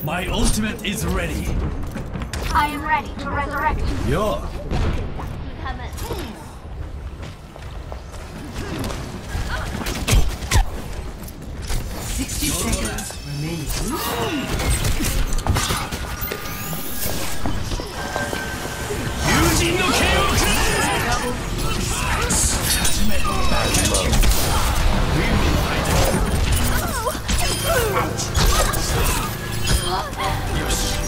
My ultimate is ready. I am ready to resurrect you. Yo. 60 seconds remaining. 友人の剣をくれ。よし。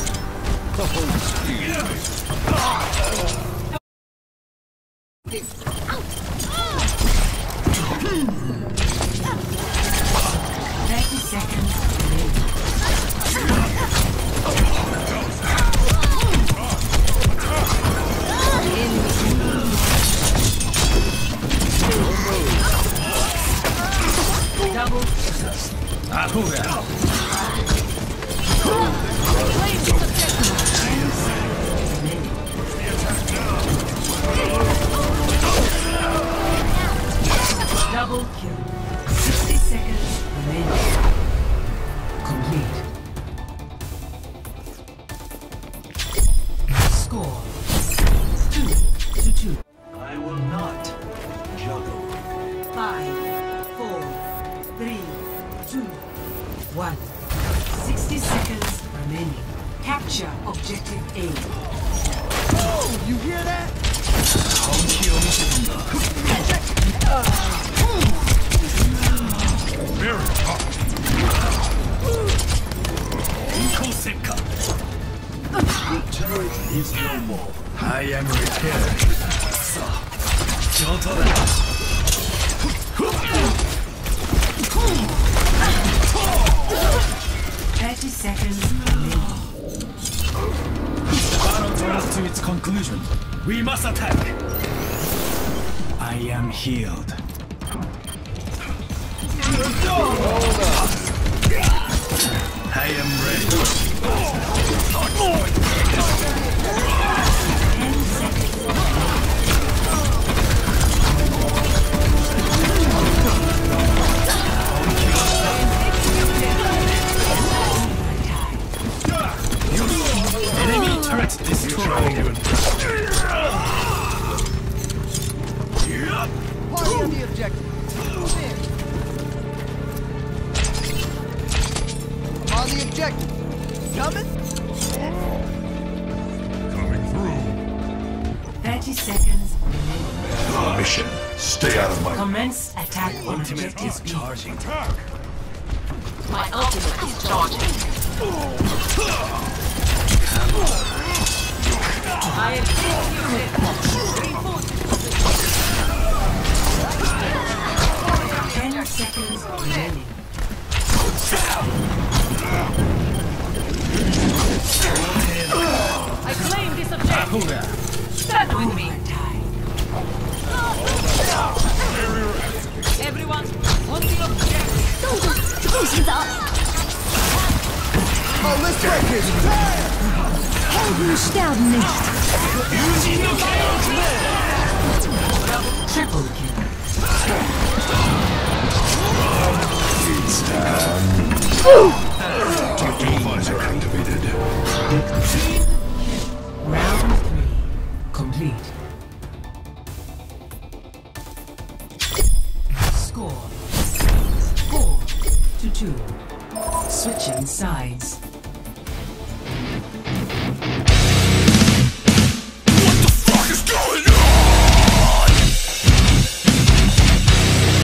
Double kill. 60 seconds remaining. Complete. Score 2-2. I will not juggle. 5, 4, 3, 2, 1. 60 seconds remaining. Capture objective A. Oh, you hear that? Very hot. The turret is no more. I am repaired. So, 30 seconds remaining. The battle draws to its conclusion. We must attack. I am healed. I am ready. 10 seconds. Enemy turret destroyed. Party on the objective. Move in. I'm on the objective. Coming? Coming through. 30 seconds remaining. Mission. Stay out of my... Commence attack on objective B. Charging. My ultimate is charging. I am Ten seconds remaining. I claim this objective. Stand with me. Everyone, on the objective. Oh, let's break his Helden sterben nicht. Triple kill. Visor activated. Round 3 complete. Score 4-2. Switching sides.